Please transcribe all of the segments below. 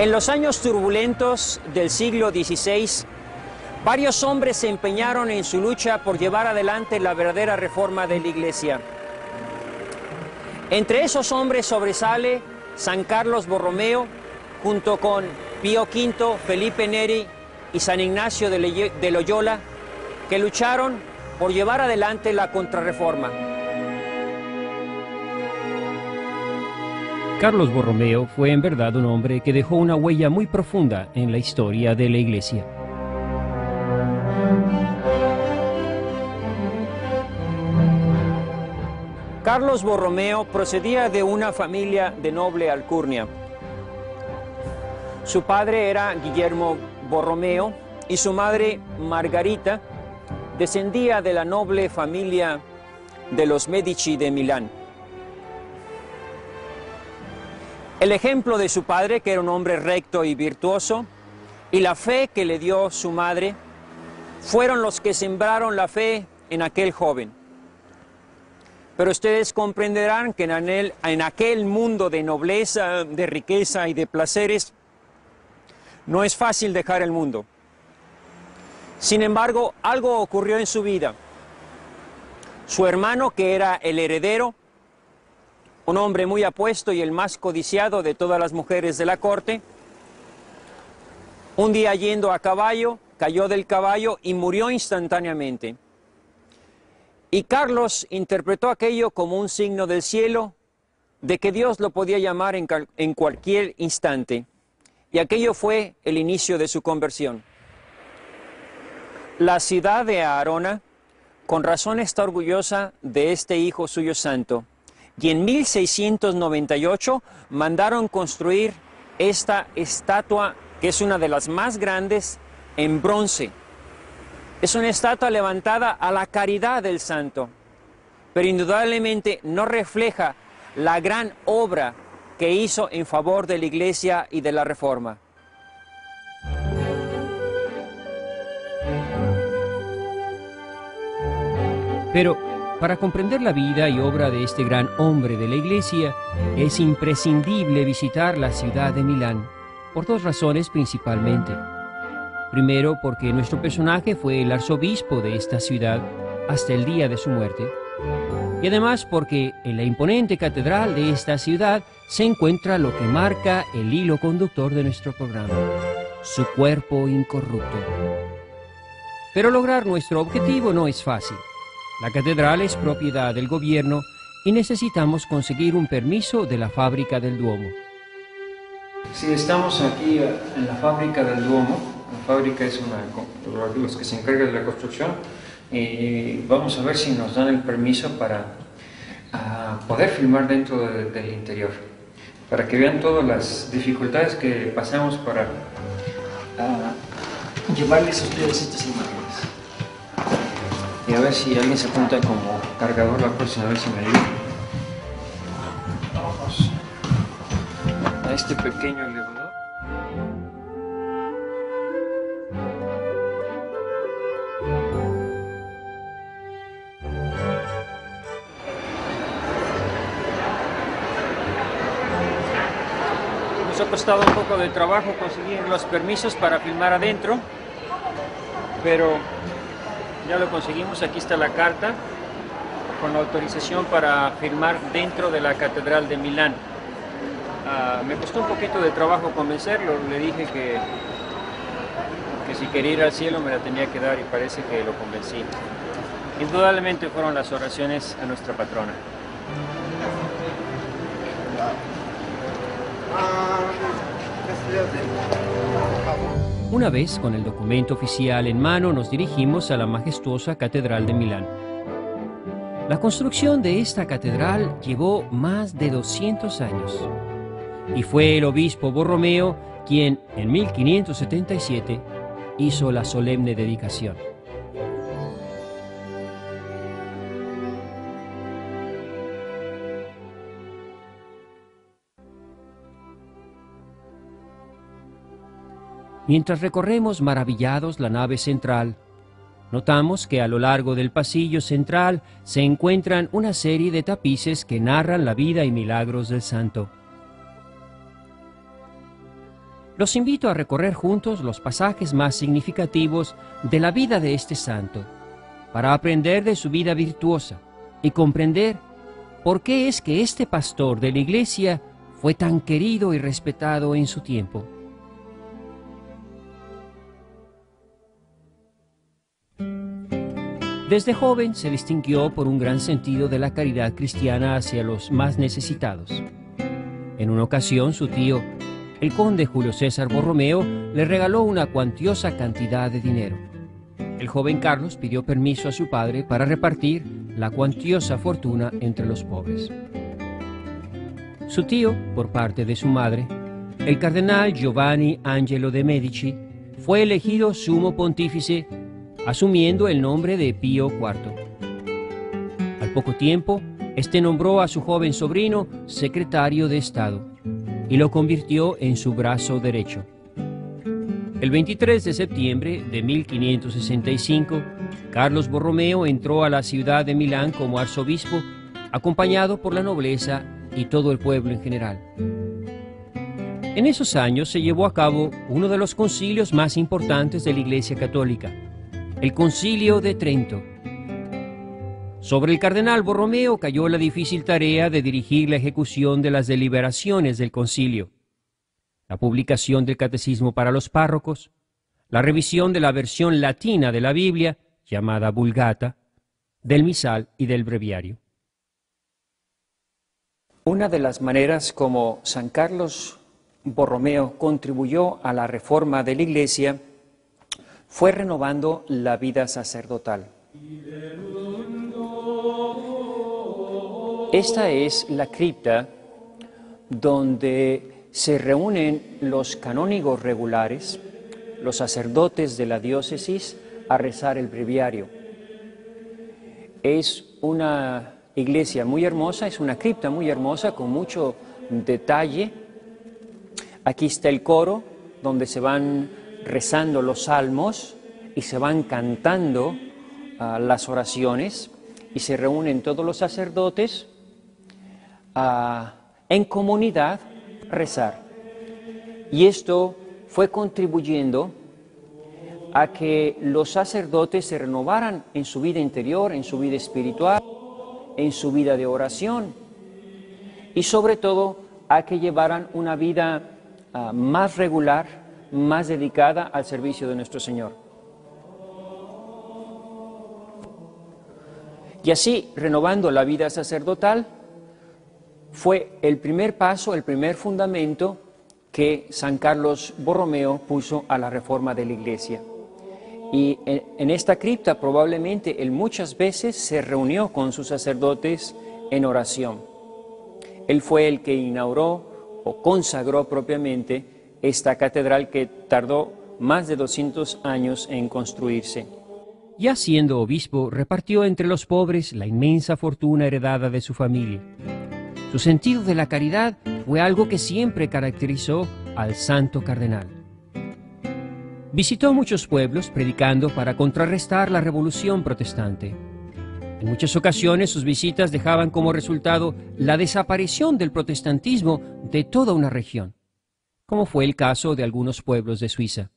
En los años turbulentos del siglo XVI, varios hombres se empeñaron en su lucha por llevar adelante la verdadera reforma de la Iglesia. Entre esos hombres sobresale San Carlos Borromeo, junto con Pío V, Felipe Neri y San Ignacio de Loyola, que lucharon por llevar adelante la Contrarreforma. Carlos Borromeo fue en verdad un hombre que dejó una huella muy profunda en la historia de la Iglesia. Carlos Borromeo procedía de una familia de noble alcurnia. Su padre era Guillermo Borromeo y su madre, Margarita, descendía de la noble familia de los Medici de Milán. El ejemplo de su padre, que era un hombre recto y virtuoso, y la fe que le dio su madre, fueron los que sembraron la fe en aquel joven. Pero ustedes comprenderán que en aquel mundo de nobleza, de riqueza y de placeres, no es fácil dejar el mundo. Sin embargo, algo ocurrió en su vida. Su hermano, que era el heredero, un hombre muy apuesto y el más codiciado de todas las mujeres de la corte, un día yendo a caballo, cayó del caballo y murió instantáneamente. Y Carlos interpretó aquello como un signo del cielo, de que Dios lo podía llamar en cualquier instante. Y aquello fue el inicio de su conversión. La ciudad de Arona, con razón, está orgullosa de este hijo suyo santo. Y en 1698 mandaron construir esta estatua, que es una de las más grandes, en bronce. Es una estatua levantada a la caridad del santo, pero indudablemente no refleja la gran obra que hizo en favor de la Iglesia y de la Reforma. Pero para comprender la vida y obra de este gran hombre de la Iglesia, es imprescindible visitar la ciudad de Milán, por dos razones principalmente. Primero, porque nuestro personaje fue el arzobispo de esta ciudad hasta el día de su muerte. Y además porque en la imponente catedral de esta ciudad se encuentra lo que marca el hilo conductor de nuestro programa, su cuerpo incorrupto. Pero lograr nuestro objetivo no es fácil. La catedral es propiedad del gobierno y necesitamos conseguir un permiso de la fábrica del Duomo. Sí, estamos aquí en la fábrica del Duomo. La fábrica es los que se encargan de la construcción, y vamos a ver si nos dan el permiso para poder filmar dentro del interior, para que vean todas las dificultades que pasamos para llevarles a ustedes estas imágenes. Y a ver si alguien se apunta como cargador la próxima vez, si me ayuda. Vamos a este pequeño elevador. Nos ha costado un poco de trabajo conseguir los permisos para filmar adentro, pero ya lo conseguimos. Aquí está la carta con la autorización para filmar dentro de la Catedral de Milán. Me costó un poquito de trabajo convencerlo, le dije que si quería ir al cielo me la tenía que dar, y parece que lo convencí. Indudablemente fueron las oraciones a nuestra patrona. Una vez con el documento oficial en mano, nos dirigimos a la majestuosa Catedral de Milán. La construcción de esta catedral llevó más de 200 años y fue el obispo Borromeo quien en 1577 hizo la solemne dedicación. Mientras recorremos maravillados la nave central, notamos que a lo largo del pasillo central se encuentran una serie de tapices que narran la vida y milagros del santo. Los invito a recorrer juntos los pasajes más significativos de la vida de este santo, para aprender de su vida virtuosa y comprender por qué es que este pastor de la Iglesia fue tan querido y respetado en su tiempo. Desde joven se distinguió por un gran sentido de la caridad cristiana hacia los más necesitados. En una ocasión, su tío, el conde Julio César Borromeo, le regaló una cuantiosa cantidad de dinero. El joven Carlos pidió permiso a su padre para repartir la cuantiosa fortuna entre los pobres. Su tío, por parte de su madre, el cardenal Giovanni Angelo de Medici, fue elegido sumo pontífice, asumiendo el nombre de Pío IV. Al poco tiempo, este nombró a su joven sobrino secretario de Estado y lo convirtió en su brazo derecho. El 23 de septiembre de 1565, Carlos Borromeo entró a la ciudad de Milán como arzobispo, acompañado por la nobleza y todo el pueblo en general. En esos años se llevó a cabo uno de los concilios más importantes de la Iglesia Católica, el Concilio de Trento. Sobre el cardenal Borromeo cayó la difícil tarea de dirigir la ejecución de las deliberaciones del concilio, la publicación del catecismo para los párrocos, la revisión de la versión latina de la Biblia, llamada Vulgata, del misal y del breviario. Una de las maneras como San Carlos Borromeo contribuyó a la reforma de la Iglesia fue renovando la vida sacerdotal. Esta es la cripta donde se reúnen los canónigos regulares, los sacerdotes de la diócesis, a rezar el breviario. Es una iglesia muy hermosa, es una cripta muy hermosa con mucho detalle. Aquí está el coro donde se van rezando los salmos y se van cantando las oraciones y se reúnen todos los sacerdotes en comunidad a rezar. Y esto fue contribuyendo a que los sacerdotes se renovaran en su vida interior, en su vida espiritual, en su vida de oración y sobre todo a que llevaran una vida más regular, más dedicada al servicio de nuestro Señor. Y así, renovando la vida sacerdotal, fue el primer paso, el primer fundamento que San Carlos Borromeo puso a la reforma de la Iglesia. Y en esta cripta probablemente él muchas veces se reunió con sus sacerdotes en oración. Él fue el que inauguró o consagró propiamente esta catedral que tardó más de 200 años en construirse. Ya siendo obispo, repartió entre los pobres la inmensa fortuna heredada de su familia. Su sentido de la caridad fue algo que siempre caracterizó al santo cardenal. Visitó muchos pueblos predicando para contrarrestar la revolución protestante. En muchas ocasiones sus visitas dejaban como resultado la desaparición del protestantismo de toda una región, como fue el caso de algunos pueblos de Suiza.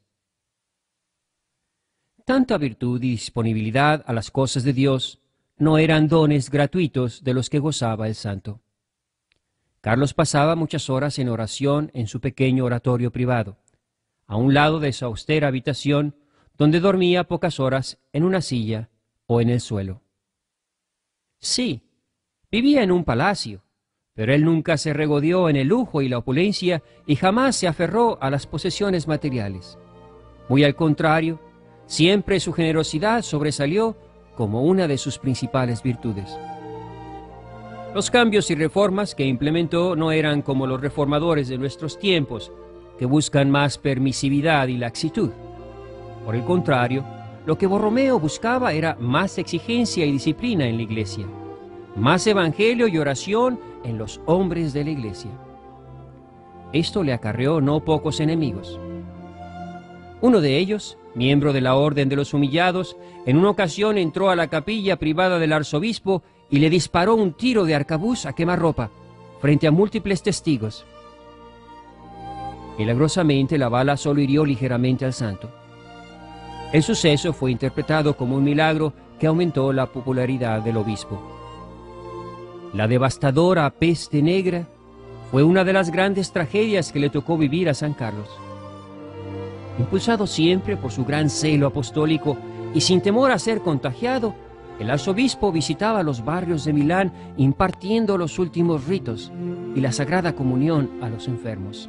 Tanta virtud y disponibilidad a las cosas de Dios no eran dones gratuitos de los que gozaba el santo. Carlos pasaba muchas horas en oración en su pequeño oratorio privado, a un lado de su austera habitación, donde dormía pocas horas en una silla o en el suelo. Sí, vivía en un palacio, pero él nunca se regodeó en el lujo y la opulencia y jamás se aferró a las posesiones materiales. Muy al contrario, siempre su generosidad sobresalió como una de sus principales virtudes. Los cambios y reformas que implementó no eran como los reformadores de nuestros tiempos, que buscan más permisividad y laxitud. Por el contrario, lo que Borromeo buscaba era más exigencia y disciplina en la Iglesia, más evangelio y oración en los hombres de la Iglesia. Esto le acarreó no pocos enemigos. Uno de ellos, miembro de la Orden de los Humillados, en una ocasión entró a la capilla privada del arzobispo y le disparó un tiro de arcabuz a quemarropa, frente a múltiples testigos. Milagrosamente la bala solo hirió ligeramente al santo. El suceso fue interpretado como un milagro que aumentó la popularidad del obispo. La devastadora peste negra fue una de las grandes tragedias que le tocó vivir a San Carlos. Impulsado siempre por su gran celo apostólico y sin temor a ser contagiado, el arzobispo visitaba los barrios de Milán impartiendo los últimos ritos y la Sagrada Comunión a los enfermos.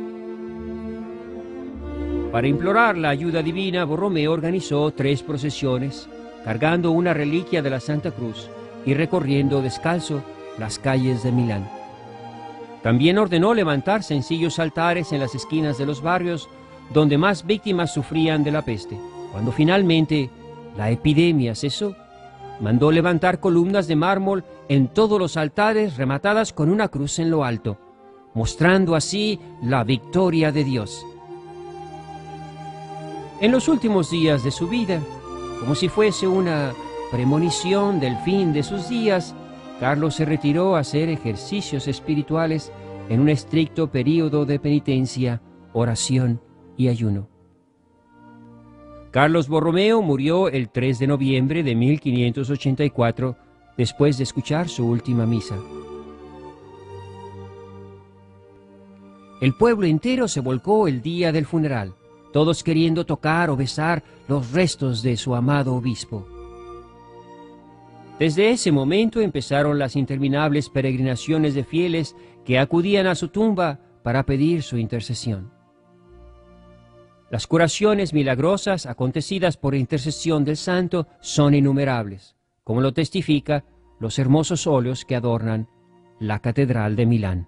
Para implorar la ayuda divina, Borromeo organizó 3 procesiones, cargando una reliquia de la Santa Cruz y recorriendo descalzo las calles de Milán. También ordenó levantar sencillos altares en las esquinas de los barrios donde más víctimas sufrían de la peste. Cuando finalmente la epidemia cesó, mandó levantar columnas de mármol en todos los altares rematadas con una cruz en lo alto, mostrando así la victoria de Dios. En los últimos días de su vida, como si fuese una premonición del fin de sus días, Carlos se retiró a hacer ejercicios espirituales en un estricto período de penitencia, oración y ayuno. Carlos Borromeo murió el 3 de noviembre de 1584, después de escuchar su última misa. El pueblo entero se volcó el día del funeral, todos queriendo tocar o besar los restos de su amado obispo. Desde ese momento empezaron las interminables peregrinaciones de fieles que acudían a su tumba para pedir su intercesión. Las curaciones milagrosas acontecidas por intercesión del santo son innumerables, como lo testifica los hermosos óleos que adornan la Catedral de Milán.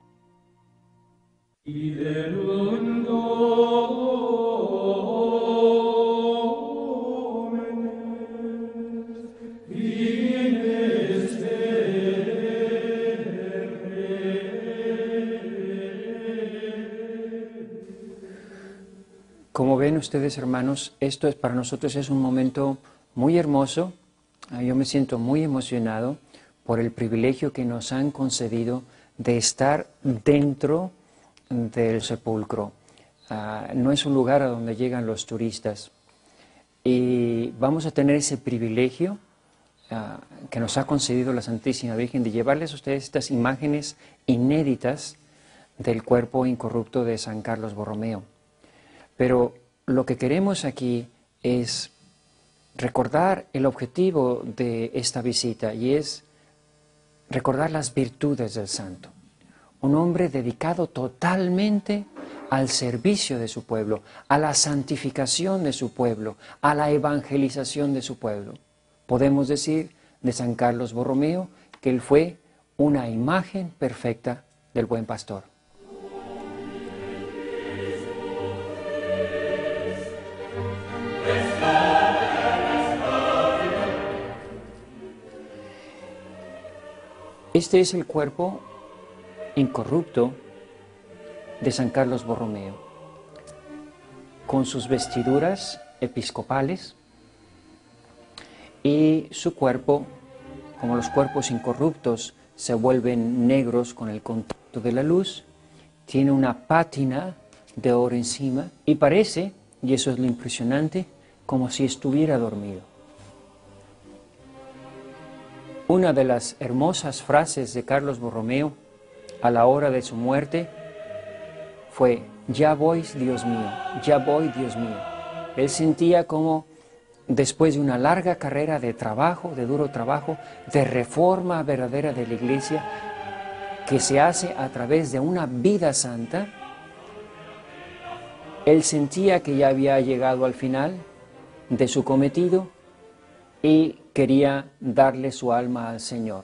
Como ven ustedes, hermanos, esto para nosotros es un momento muy hermoso. Yo me siento muy emocionado por el privilegio que nos han concedido de estar dentro del sepulcro. No es un lugar a donde llegan los turistas. Y vamos a tener ese privilegio que nos ha concedido la Santísima Virgen de llevarles a ustedes estas imágenes inéditas del cuerpo incorrupto de San Carlos Borromeo. Pero lo que queremos aquí es recordar el objetivo de esta visita, y es recordar las virtudes del santo. Un hombre dedicado totalmente al servicio de su pueblo, a la santificación de su pueblo, a la evangelización de su pueblo. Podemos decir de San Carlos Borromeo que él fue una imagen perfecta del buen pastor. Este es el cuerpo incorrupto de San Carlos Borromeo, con sus vestiduras episcopales, y su cuerpo, como los cuerpos incorruptos se vuelven negros con el contacto de la luz, tiene una pátina de oro encima y parece, y eso es lo impresionante, como si estuviera dormido. Una de las hermosas frases de Carlos Borromeo a la hora de su muerte fue: ya voy, Dios mío, ya voy, Dios mío. Él sentía como después de una larga carrera de trabajo, de duro trabajo, de reforma verdadera de la Iglesia, que se hace a través de una vida santa, él sentía que ya había llegado al final de su cometido y quería darle su alma al Señor.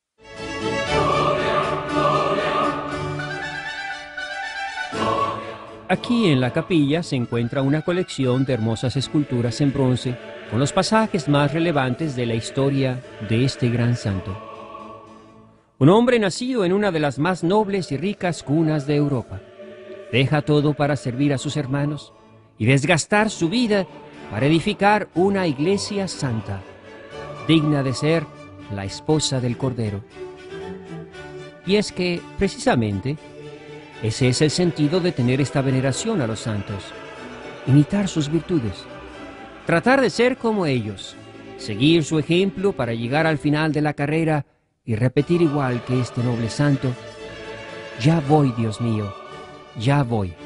Aquí en la capilla se encuentra una colección de hermosas esculturas en bronce con los pasajes más relevantes de la historia de este gran santo. Un hombre nacido en una de las más nobles y ricas cunas de Europa. Deja todo para servir a sus hermanos y desgastar su vida para edificar una iglesia santa, digna de ser la esposa del Cordero. Y es que, precisamente, Ese es el sentido de tener esta veneración a los santos. Imitar sus virtudes. Tratar de ser como ellos. Seguir su ejemplo para llegar al final de la carrera y repetir igual que este noble santo: ya voy, Dios mío, ya voy.